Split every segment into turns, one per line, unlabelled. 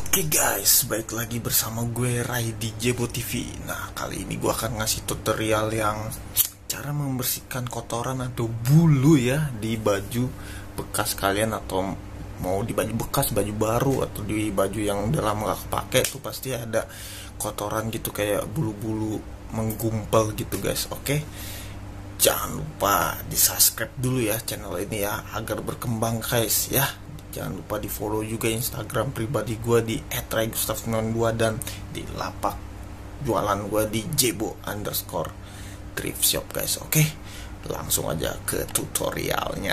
Oke guys, baik lagi bersama gue Rai di Jebo TV. Nah, kali ini gue akan ngasih tutorial yang cara membersihkan kotoran atau bulu ya di baju bekas kalian, atau mau di baju bekas, baju baru, atau di baju yang udah lama gak kepake tuh pasti ada kotoran gitu, kayak bulu-bulu menggumpal gitu guys. Oke, jangan lupa di subscribe dulu ya channel ini ya, agar berkembang guys ya. Jangan lupa di follow juga Instagram pribadi gue di @raigustav92 dan di lapak jualan gue di jebo_thrift shop guys. Oke, langsung aja ke tutorialnya.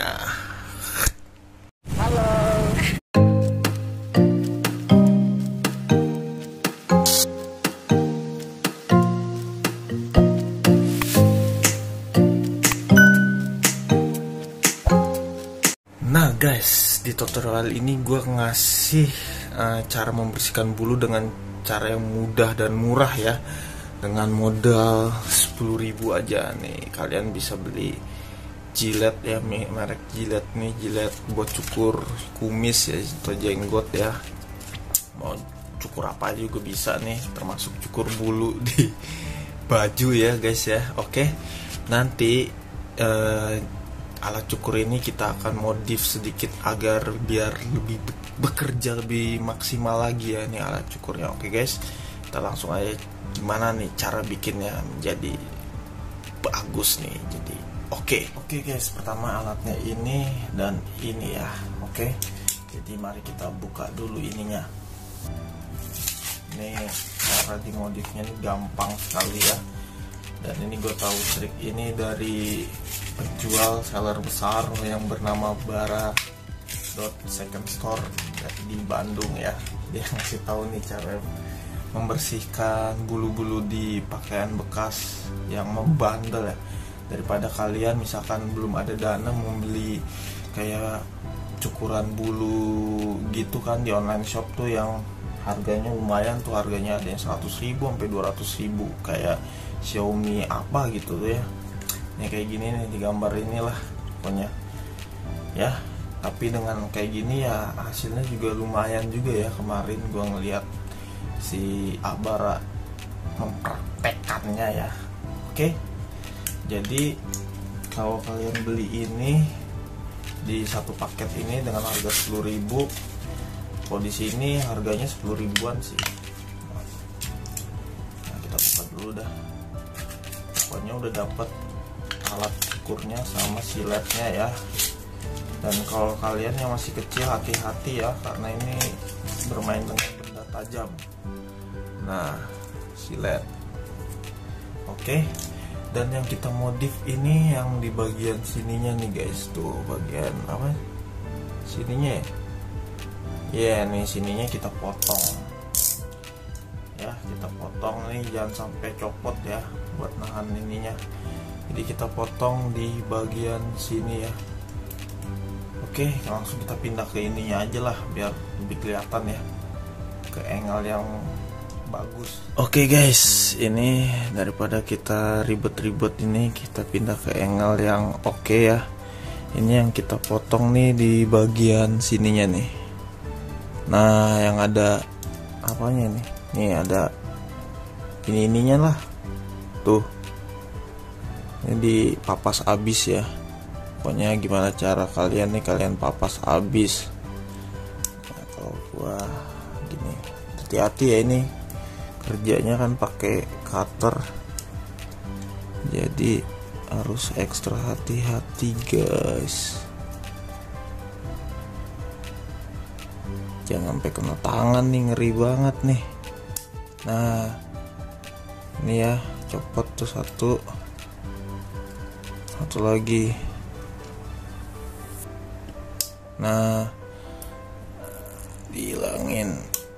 Halo.
Nah guys, di tutorial ini gue ngasih cara membersihkan bulu dengan cara yang mudah dan murah ya. Dengan modal 10.000 aja nih, kalian bisa beli Gillette ya, merek Gillette nih, Gillette buat cukur kumis ya, atau jenggot ya. Mau cukur apa juga bisa nih, termasuk cukur bulu di baju ya guys ya. Oke, nanti alat cukur ini kita akan modif sedikit agar biar lebih bekerja lebih maksimal lagi ya ini alat cukurnya. Oke guys, kita langsung aja gimana nih cara bikinnya menjadi bagus nih. Jadi oke guys, pertama alatnya ini dan ini ya. Oke, jadi mari kita buka dulu ininya. Ini cara dimodifnya ini gampang sekali ya, dan ini gue tahu trik ini dari penjual seller besar yang bernama Bara.Second Store di Bandung ya. Dia ngasih tahu nih cara membersihkan bulu-bulu di pakaian bekas yang membandel ya. Daripada kalian misalkan belum ada dana membeli kayak cukuran bulu gitu kan di online shop tuh yang harganya lumayan tuh, harganya ada yang 100.000 sampai 200.000 kayak Xiaomi apa gitu tuh ya. Ini kayak gini nih di gambar inilah pokoknya ya. Tapi dengan kayak gini ya hasilnya juga lumayan juga ya. Kemarin gua ngeliat si Abara mempraktekannya ya. Oke, jadi kalau kalian beli ini di satu paket ini dengan harga 10.000, kalau di sini harganya 10 ribuan sih. Nah, kita buka dulu dah. Pokoknya udah dapet alat cukurnya sama siletnya ya. Dan kalau kalian yang masih kecil hati-hati ya, karena ini bermain dengan benda tajam. Nah, silet. Oke, dan yang kita modif ini yang di bagian sininya nih guys, tuh bagian apa sininya ya. Ya nih sininya kita potong ya, kita potong nih, jangan sampai copot ya buat nahan ininya. Jadi kita potong di bagian sini ya. Oke, langsung kita pindah ke ininya aja lah biar lebih kelihatan ya, ke angle yang bagus. Oke guys, ini daripada kita ribet-ribet ini, kita pindah ke angle yang oke ya. Ini yang kita potong nih di bagian sininya nih. Nah, yang ada apanya nih? Nih ada ininya lah. Tuh. Ini dipapas abis ya. Pokoknya gimana cara kalian nih, kalian papas abis. Nah, kalau gua gini, hati-hati ya, ini kerjanya kan pakai cutter. Jadi harus ekstra hati-hati guys. Jangan sampai kena tangan nih, ngeri banget nih. Nah, ini ya, copot tuh satu lagi. Nah, dihilangin.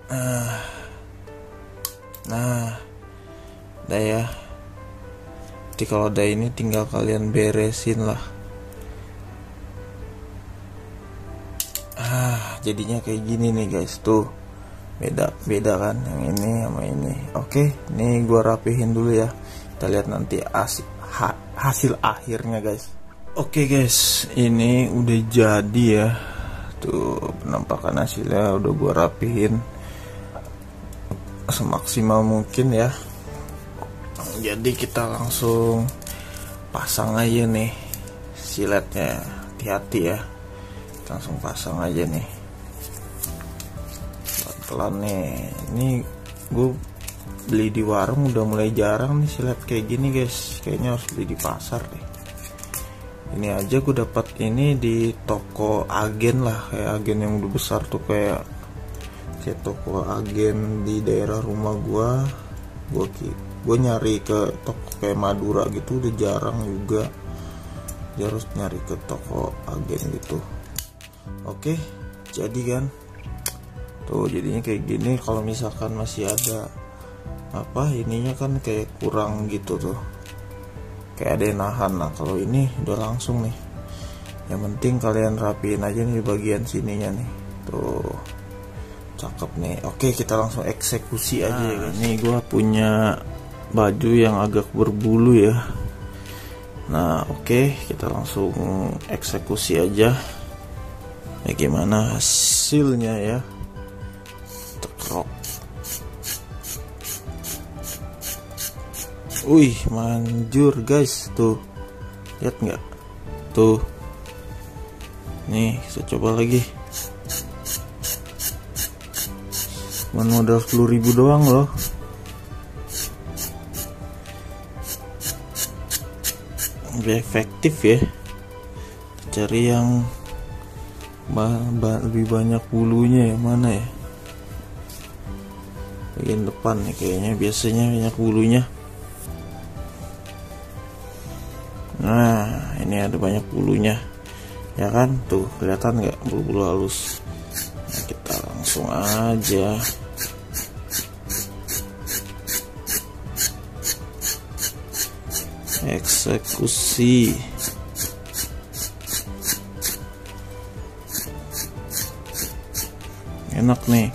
Nah, udah ya. Jadi kalau ada ini tinggal kalian beresin lah. Jadinya kayak gini nih guys, tuh beda kan yang ini sama ini. Oke, ini gua rapihin dulu ya, kita lihat nanti hasil akhirnya guys. Oke guys, ini udah jadi ya, tuh penampakan hasilnya udah gua rapihin. semaksimal mungkin ya. Jadi kita langsung pasang aja nih siletnya, hati-hati ya, langsung pasang aja nih pelan-pelan nih. Ini gue beli di warung udah mulai jarang nih silet kayak gini guys, kayaknya harus beli di pasar deh. Ini aja gue dapat ini di toko agen lah, kayak agen yang udah besar tuh, kayak toko agen di daerah rumah gue nyari ke toko kayak Madura gitu udah jarang juga, dia harus nyari ke toko agen gitu. Oke, jadi kan tuh jadinya kayak gini. Kalau misalkan masih ada apa ininya kan kayak kurang gitu tuh, kayak ada yang nahan. Nah kalau ini udah langsung nih, yang penting kalian rapiin aja nih bagian sininya nih, tuh cakep nih. Oke, kita langsung eksekusi aja ya guys. Ini gua punya baju yang agak berbulu ya. Nah oke, kita langsung eksekusi aja ya, gimana hasilnya ya. Tekrok, wih manjur guys, tuh lihat nggak tuh. Nih kita coba lagi, cuma modal 10.000 doang loh. Lebih efektif ya, cari yang lebih banyak bulunya. Yang mana ya, bagian depan nih kayaknya biasanya banyak bulunya. Nah ini ada banyak bulunya ya kan, tuh kelihatan nggak bulu-bulu halus. Nah, kita langsung aja eksekusi. Enak nih.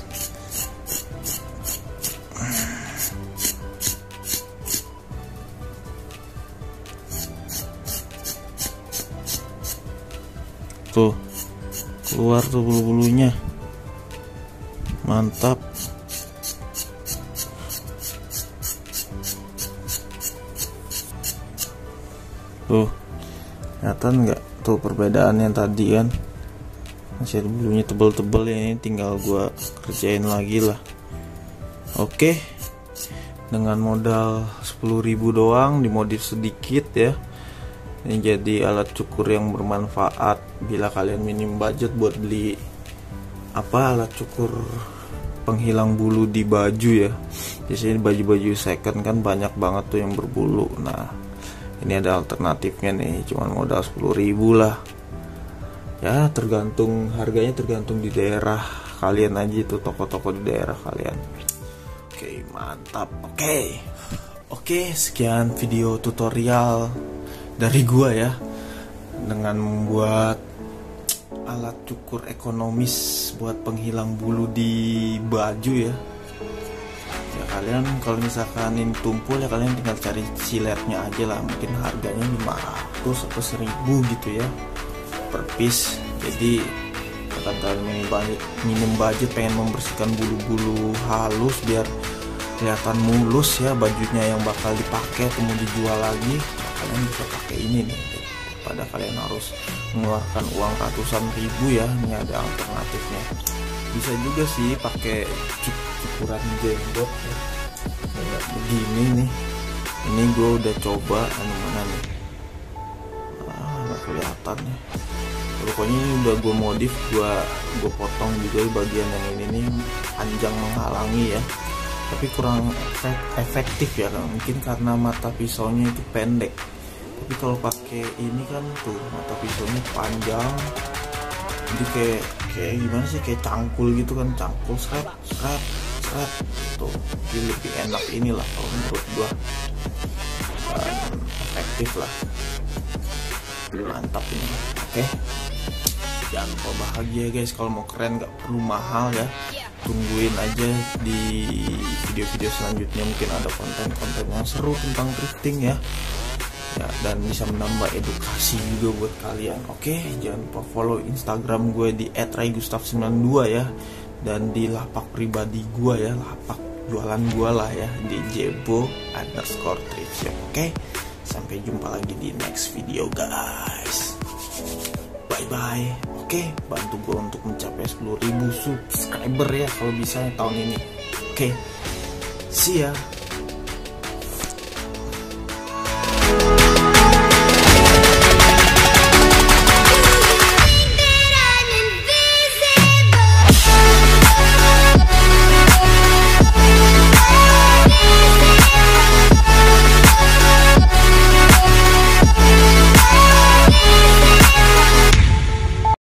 Tuh keluar tuh bulu-bulunya, mantap. Tuh kelihatan nggak tuh perbedaannya tadi kan, masih ada bulunya tebel-tebel ya. Ini tinggal gua kerjain lagi lah. Oke, dengan modal 10.000 doang, dimodif sedikit ya. Ini jadi alat cukur yang bermanfaat bila kalian minim budget buat beli alat cukur penghilang bulu di baju ya. Biasanya baju-baju second kan banyak banget tuh yang berbulu. Nah ini ada alternatifnya nih, cuman modal 10.000 lah ya. Tergantung harganya, tergantung di daerah kalian aja, itu toko-toko di daerah kalian. Oke mantap. Oke, sekian video tutorial dari gua ya, dengan membuat alat cukur ekonomis buat penghilang bulu di baju ya. Ya kalian kalau misalkan ini tumpul ya, kalian tinggal cari siletnya aja lah. Mungkin harganya 500 atau 1.000 gitu ya per piece. Jadi akan kalian minim budget pengen membersihkan bulu-bulu halus biar kelihatan mulus ya bajunya yang bakal dipakai atau mau dijual lagi, kalian bisa pakai ini nih daripada kalian harus mengeluarkan uang ratusan ribu ya. Ini ada alternatifnya. Bisa juga sih pakai cukuran jenggot ya, kayak begini nih. Ini gue udah coba, mana nih, nggak kelihatan ya. Pokoknya ini udah gue modif, gue potong juga bagian yang ini nih, panjang menghalangi ya, tapi kurang efektif ya, mungkin karena mata pisaunya itu pendek. Tapi kalau pakai ini kan tuh mata pisaunya panjang, jadi kayak gimana sih, kayak cangkul gitu kan, cangkul seret tuh. Jadi lebih enak inilah kalau menurut gua, efektif lah, mantap ini. Oke, jangan lupa bahagia guys. Kalau mau keren gak perlu mahal ya, tungguin aja di video-video selanjutnya, mungkin ada konten-konten yang seru tentang drifting ya, dan bisa menambah edukasi juga buat kalian. Oke, jangan lupa follow Instagram gue di @raigustav92 ya, dan di lapak pribadi gue ya, lapak jualan gue lah ya di jebo_trade. Oke, sampai jumpa lagi di next video guys. Bye bye. Oke, bantu gue untuk mencapai 10.000 subscriber ya kalau bisa tahun ini. Oke, see ya.